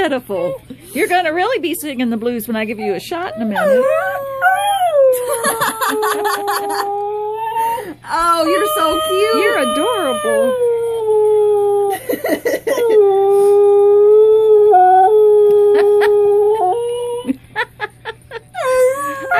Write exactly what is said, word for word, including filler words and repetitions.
pitiful. You're going to really be singing the blues when I give you a shot in a minute. Oh, you're so cute. You're adorable.